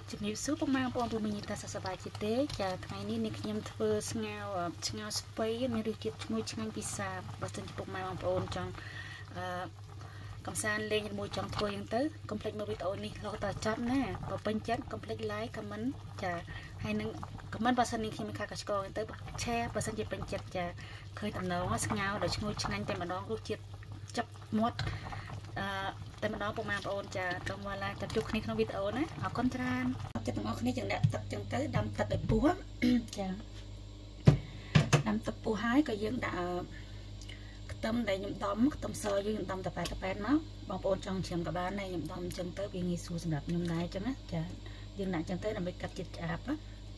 ជំរាបសួរពុកម៉ែបងប្អូនមានតាសប្បាយទេចាថ្ងៃនេះនេះខ្ញុំធ្វើស្ងោរស្ពៃមានរសជាតិឈ្ងុយឆ្ងាញ់ពិសាបើសិនជាពុកម៉ែបងប្អូនចង់កំសាន្តលេងជាមួយចង់ធ្វើយ៉ាងទៅកុំភ្លេចមើលវីដេអូនេះរហូតដល់ចប់ណាបើពេញចិត្តកុំភ្លេច like comment ចាហើយនឹង comment បើសិននេះខ្ញុំមានខាកឆ្កងទៅ share បើសិនជាពេញចិត្តចាឃើញតំណងស្ងោរដ៏ឈ្ងុយឆ្ងាញ់តែម្ដងរសជាតិចាប់មាត់តែម្ដងពុកម៉ែបងប្អូនចាសូមឡាចាប់ជួបគ្នាក្នុងវីដេអូណាអរគុណច្រើនចិត្តទាំងអស់គ្នាចឹងដាក់ទឹកចឹងទៅដាំទឹកឲ្យពុះចាដាំទឹកពុះហើយក៏យើងដាក់ខ្ទឹមដែលខ្ញុំដំខ្ទឹមសយើងដំតែប៉ែតមកបងប្អូនចង់ជ្រាំក៏បានដែរខ្ញុំដំចឹងទៅវាងាយស្រួលសម្រាប់ខ្ញុំដែរចឹងណាចាយើងដាក់ចឹងទៅដើម្បីកាត់ជាតិឆ្អាប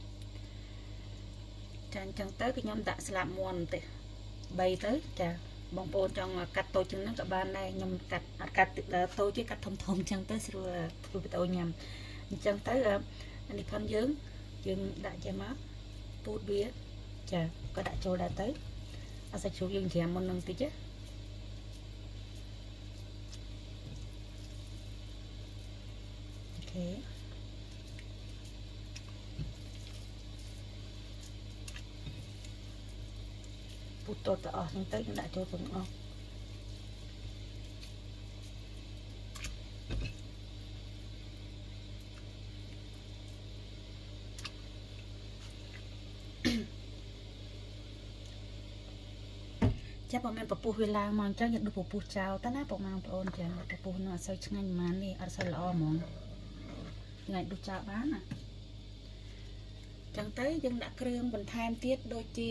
ចាអញ្ចឹងទៅខ្ញុំដាក់ស្លាបមាន់បន្តិច3ទៅចាបងប្អូនចង់កាត់តូចជាងហ្នឹងក៏បានដែរខ្ញុំកាត់អត់កាត់តូចទេកាត់ធំអញ្ចឹងទៅស្រួលធ្វើវីដេអូញ៉ាំអញ្ចឹងទៅនេះផងយើងដាក់ចេះមកពូតវាចាក៏ដាក់ចូលដែរទៅអត់សាច់ជ្រូកយើងច្រាមមុននឹងតិចអូខេពូតតទៅអស់ហ្នឹងទៅយើងដាក់ចូលទាំងអស់ចាំបើមានពពុះវាឡើងមកអញ្ចឹងយើងដុសពពុះចោលទៅណាបងប្អូនចាពពុះនោះអត់សូវឆ្ងាញ់ប៉ុន្មាននេះអត់សូវល្អហ្មងយើងអាចដុសចោលបានណាអញ្ចឹងទៅយើងដាក់គ្រឿងបន្ថែមទៀតដូចជា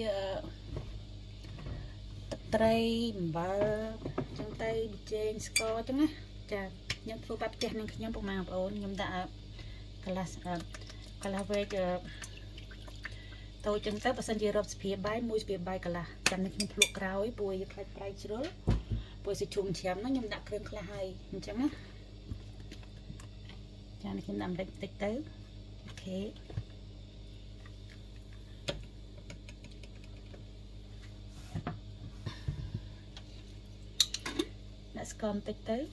ទឹកត្រីអំបិលអញ្ចឹងទៅប៊ីចេងស្ករអញ្ចឹងណាចាខ្ញុំធ្វើបាត់ផ្ទះនឹងខ្ញុំបងប្អូនខ្ញុំដាក់កន្លះវែកតូចចឹងទៅបើសិនជារាប់ស្ពាបាយមួយស្ពាបាយកន្លះចាំនេះខ្ញុំភ្លក់ក្រោយពួយខ្លាច់ប្រៃជ្រុលពួយសាច់ជ្រូកជ្រាំហ្នឹងខ្ញុំដាក់គ្រឿងខ្លះហើយអញ្ចឹងណាចានេះខ្ញុំដាក់បន្តិចទៅអូខេដាក់ស្ករបន្តិចទៅ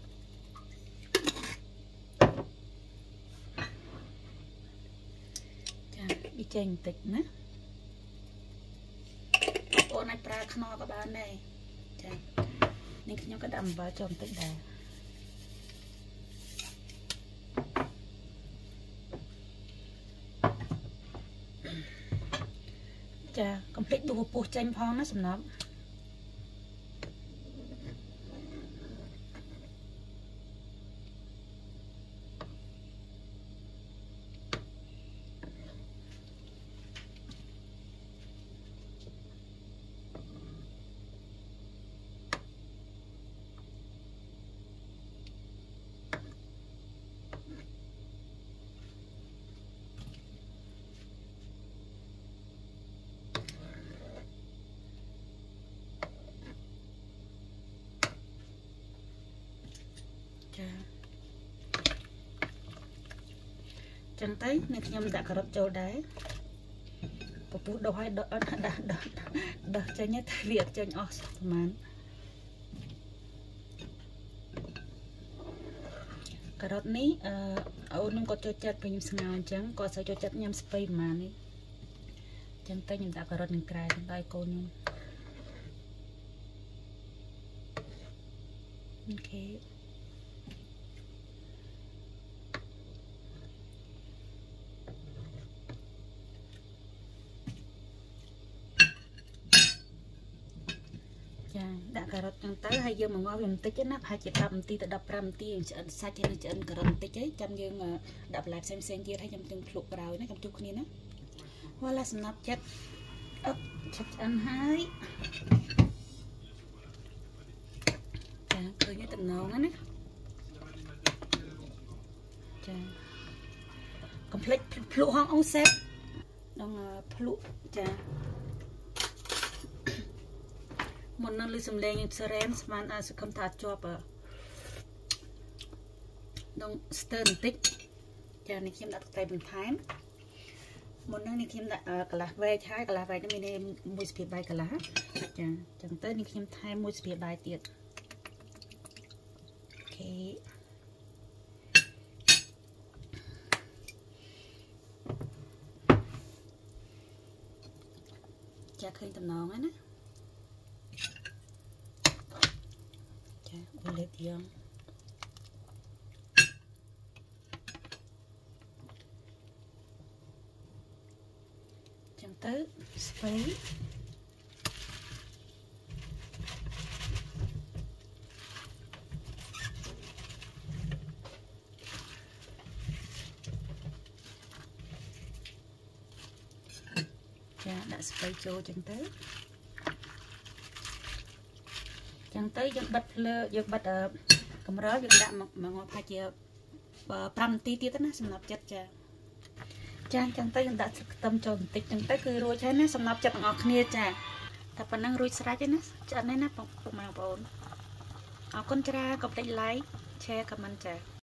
ប៊ីចេងបន្តិចណាបងប្អូនអាចប្រើខ្នុរក៏បានដែរចានេះខ្ញុំក៏ដាក់អំបិលចូលបន្តិចដែរចាកុំភ្លេចដួសពោះចេញផងណាសំណប់ចឹងទៅនេះខ្ញុំដាក់ការ៉ុតចូលដែរពពុះដុសឲ្យដុសចេញតែវាអត់ចេញអស់ប្រហែលការ៉ុតនេះអូនខ្ញុំក៏ចូលចិត្តពេលខ្ញុំស្ងោរអញ្ចឹងក៏សូវចូលចិត្តញ៉ាំស្ពៃប្រហែលនេះចឹងទៅខ្ញុំដាក់ការ៉ុតនឹងក្រៅទៅឲ្យកូនខ្ញុំអូខេដាក់ការ៉ុតចឹងទៅហើយយើងមកងាស់វាបន្តិចណាប្រហែលជា10នាទីទៅ15នាទីយើងឆ្អិនសាច់ហើយឆ្អិនការ៉ុតបន្តិចហើយចាំយើងដាក់បន្លែផ្សេងទៀតហើយខ្ញុំនឹងភ្លក់ក្រោយណាចាំជួបគ្នាណាវ៉ាឡាសំណាប់ចិត្តអឹបឆ្អិនហើយចាឃើញតែតំណងណាចាកុំភ្លេចភ្លក់ហងអង្សេតដល់ភ្លក់ចាមុននឹងលឺសំឡេងសរ៉ែមស្មានសង្ឃឹមថាជាប់ដងស្ទើបន្តិចចានេះខ្ញុំដាក់ទឹកត្រីបន្ថែមមុននឹងនេះខ្ញុំដាក់កន្លះវែកហើយកន្លះវែកនេះមានមួយស្ពាបាយកន្លះចាអញ្ចឹងទៅនេះខ្ញុំថែមមួយស្ពាបាយទៀតអូខេ chả khơi tầm nón á nè chả ôi lệ tiếng chẳng tới space đã spray cho chẳng tới dân bật lơ dân bật cầm rớ dân đạm mà ngồi pha chia pram tí tí đó sầm nạp chặt chẳng tới dân đã tâm cho tịch chẳng tới cứ rồi thế nè sầm nạp chặt ngọc nia chảแต่ปนังรุ่ยสระจ้ะนะจะนั่นนะปกมาปนเอาคนจะรับกับได้ไลค์แชร์กับมันจ้ะ